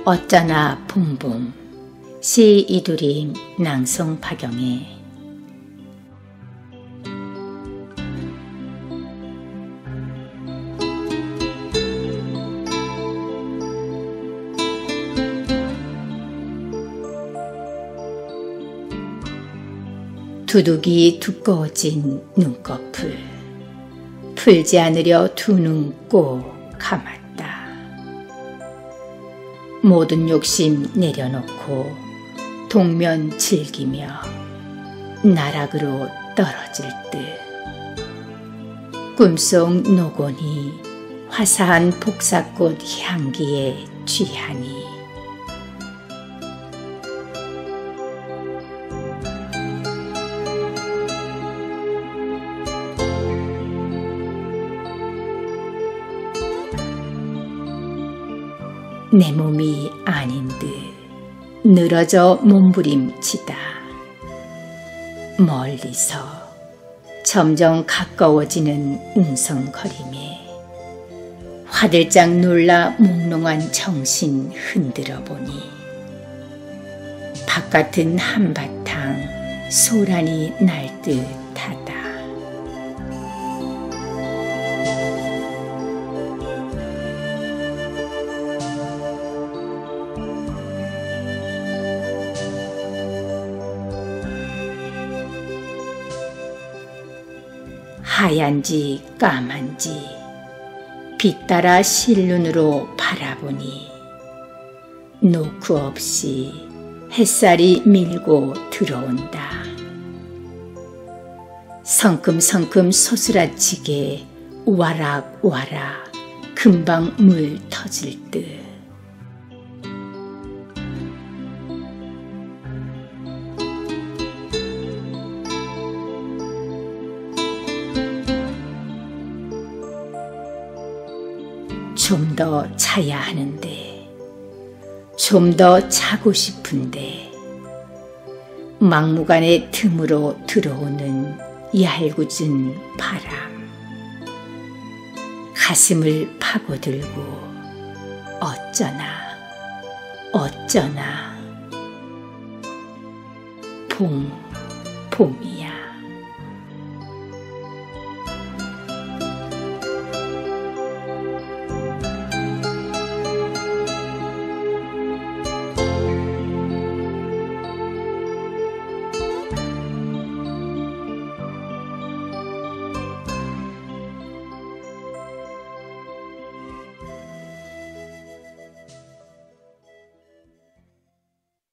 어쩌나 봄봄 시 이두림 낭송 박영애. 두둑이 두꺼워진 눈꺼풀, 풀지 않으려 두 눈 꼭 감았다. 모든 욕심 내려놓고 동면 즐기며 나락으로 떨어질 듯 꿈속 노곤이 화사한 복사꽃 향기에 취하니 내 몸이 아닌 듯 늘어져 몸부림치다. 멀리서 점점 가까워지는 웅성거림에 화들짝 놀라 몽롱한 정신 흔들어 보니 바깥은 한바탕 소란이 날 듯하다. 하얀지 까만지 빛 따라 실눈으로 바라보니 노크 없이 햇살이 밀고 들어온다. 성큼성큼 소스라치게 와락와락 금방 물 터질 듯 좀 더 자야 하는데, 좀 더 자고 싶은데 막무가내 틈으로 들어오는 얄궂은 바람, 가슴을 파고들고 어쩌나 봄이야.